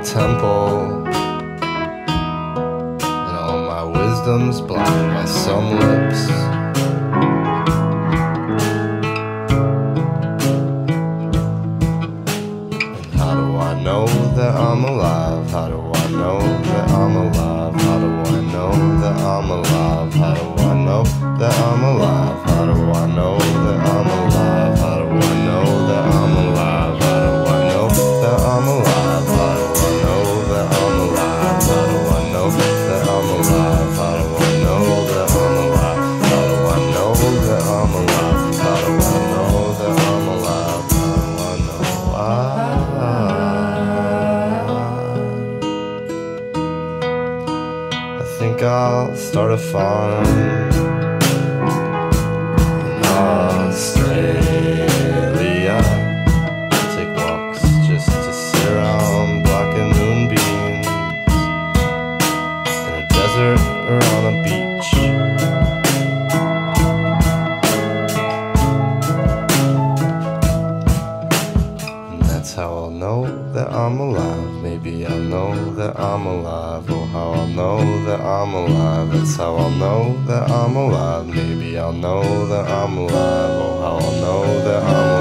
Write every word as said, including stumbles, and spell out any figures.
temple, and all my wisdom's blocked by some lips. And how do I know that I'm alive? How do I know that I'm alive? How do I know that I'm alive? How do I know that I'm alive? How do I know that I'm alive? How do I know that I'm alive? How do I know that I'm alive? How do I know that I'm alive? How do I know that I'm alive? How do I know that I'm alive? How do I know that I'm alive? How do I know that I'm alive? How do I know I I think I'll start a farm in Australia. Take walks just to sit around blocking moonbeams in a desert or on a beach. And that's how I'll know that I'm alive. Maybe I'll know that I'm alive. Oh, how I'll know that I'm alive. That's how I'll know that I'm alive. Maybe I'll know that I'm alive. Oh, how I'll know that I'm alive.